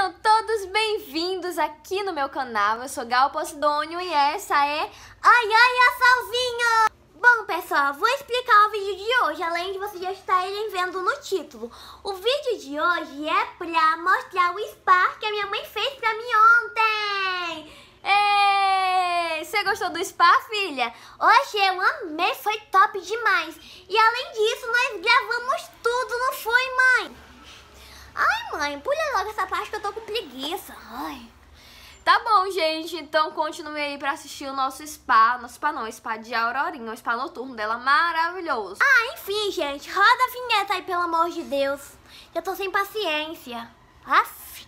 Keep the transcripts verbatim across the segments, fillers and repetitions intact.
Sejam todos bem-vindos aqui no meu canal. Eu sou Gal Posidônio e essa é Ai Ai Assalzinho! Bom, pessoal, vou explicar o vídeo de hoje, além de vocês já estarem vendo no título. O vídeo de hoje é pra mostrar o spa que a minha mãe fez pra mim ontem. Ei, você gostou do spa, filha? Hoje eu amei, foi top demais. E além disso, nós gravamos tudo, não foi, mãe? Ai, mãe, pula logo essa parte que eu tô com preguiça. Ai. Tá bom, gente, então continue aí pra assistir o nosso spa. Nosso spa não, o spa de Aurorinha, o spa noturno dela, maravilhoso. Ah, enfim, gente, roda a vinheta aí, pelo amor de Deus. Eu tô sem paciência. Aff.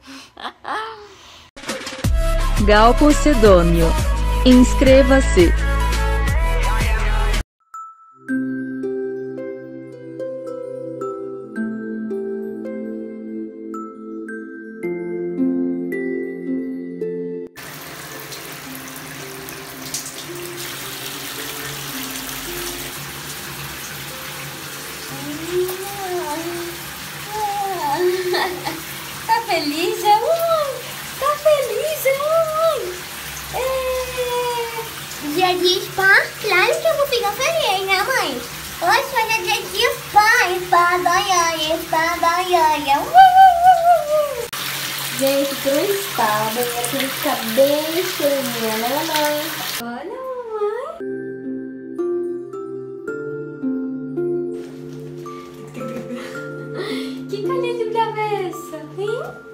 Gal Posidônio. Inscreva-se. Tá feliz, é mãe? Tá feliz, é mãe? É... Dia de spa? Claro que eu vou ficar feliz, né, mãe? Hoje é dia de spa, spa da Yaya, spa da Yaya. Gente, pro spa, a banheira tem que ficar bem cheirinha, né, mãe? Olha, mãe. Que carinha de travessa, hein?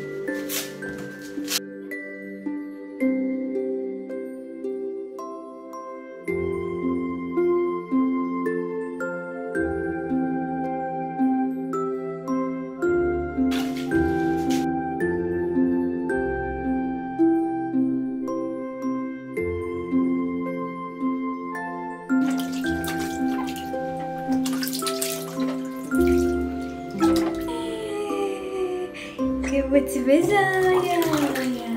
Eu vou te beijar, Yaya.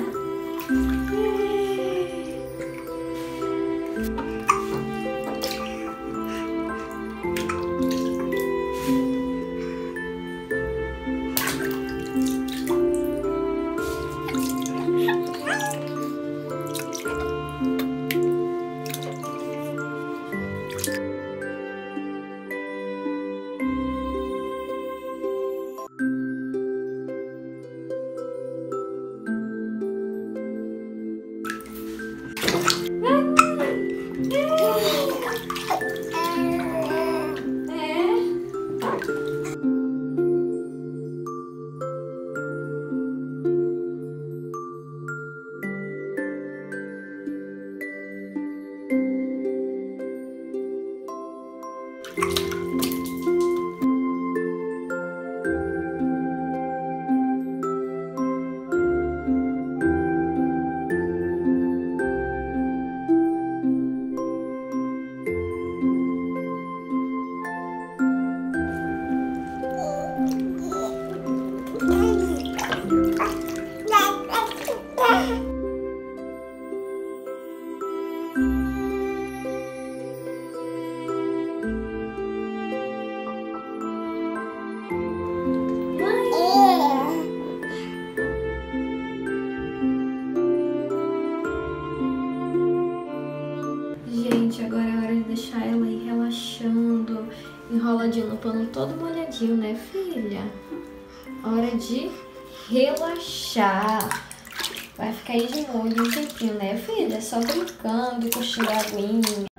Gente, agora é hora de deixar ela aí relaxando, enroladinho no pano todo molhadinho, né, filha? Hora de relaxar. Vai ficar aí de molho um tempinho, né, filha? Só brincando, curtindo a aguinha.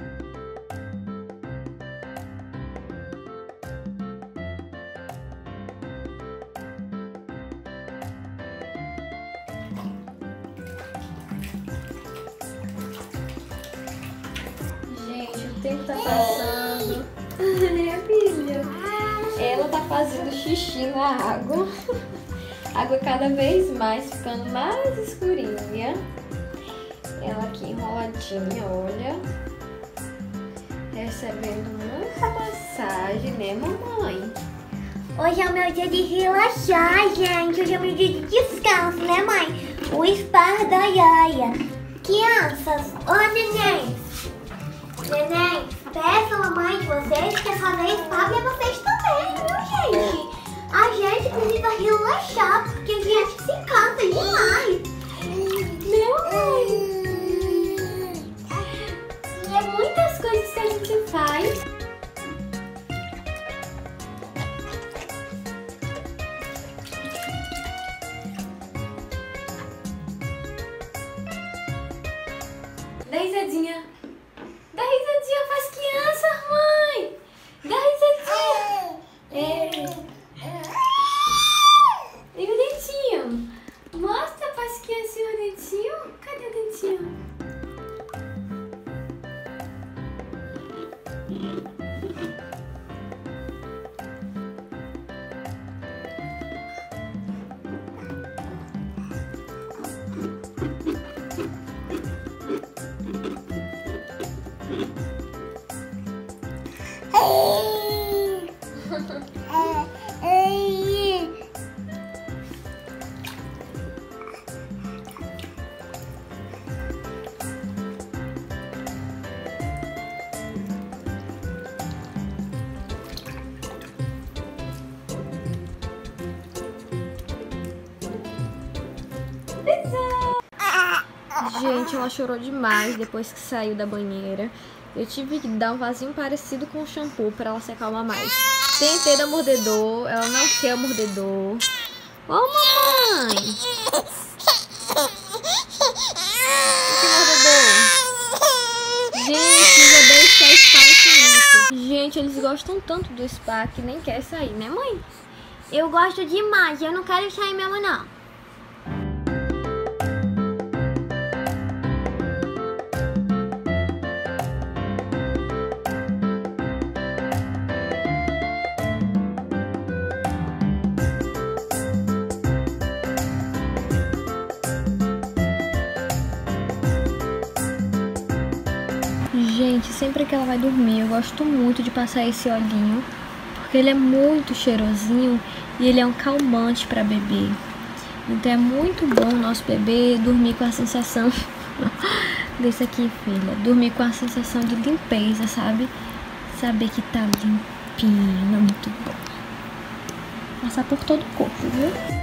O tempo tá passando, né, filha? Ela tá fazendo xixi na água. A água cada vez mais ficando mais escurinha. Ela aqui enroladinha, olha. Recebendo muita massagem, né, mamãe? Hoje é o meu dia de relaxar, gente. Hoje é o meu dia de descanso, né, mãe? O spa da Yaya. Crianças, ô, neném. Neném, peça a mamãe de vocês que essa vez paga vocês também, viu, gente? A gente precisa relaxar, porque bebê acho que se cansa demais. Meu Deus. E é muitas coisas que a gente faz. Dá risadinha. Dá risadinha pras crianças, mãe. Dá risadinha. É. E o dentinho? Mostra pras crianças o dentinho. Cadê o dentinho? Gente, ela chorou demais depois que saiu da banheira. Eu tive que dar um vasinho parecido com o shampoo pra ela se acalmar mais. Tentei dar mordedor, ela não quer o mordedor. Ô, mamãe! Que mordedor? Gente, os bebês querem spa infinito. Gente, eles gostam tanto do spa que nem quer sair, né, mãe? Eu gosto demais, eu não quero sair mesmo, não. Gente, sempre que ela vai dormir, eu gosto muito de passar esse olhinho, porque ele é muito cheirosinho e ele é um calmante para bebê. Então é muito bom o nosso bebê dormir com a sensação desse aqui, filha, dormir com a sensação de limpeza, sabe? Saber que tá limpinho, é muito bom. Passar por todo o corpo, viu?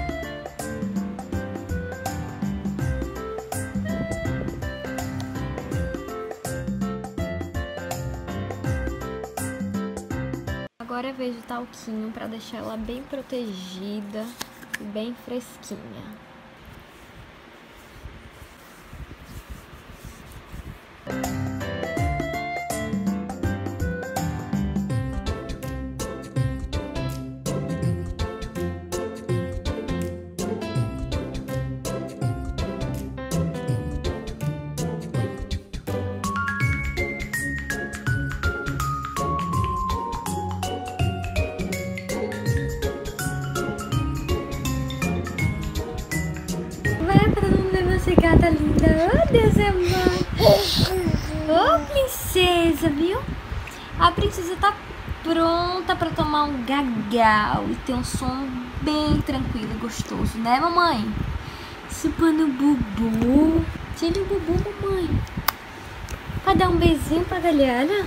Agora é vez do talquinho para deixar ela bem protegida e bem fresquinha. Essa gata linda, oh Deus é mãe. Oh princesa, viu? A princesa tá pronta pra tomar um gagal e ter um sono bem tranquilo e gostoso, né, mamãe? Chupando o bubu. Tira o bubu, mamãe. Vai dar um beijinho pra galera?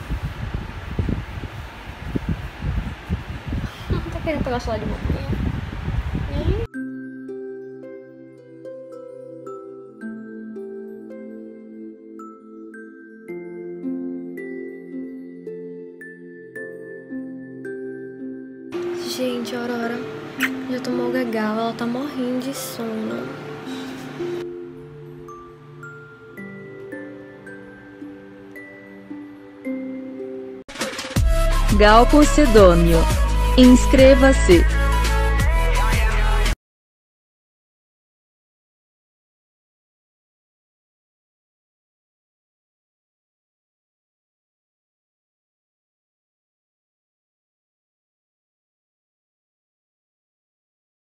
Tá querendo pegar o celular de mamãe? Gente, a Aurora já tomou o gagal, ela tá morrendo de sono. Gal Posidônio. Inscreva-se.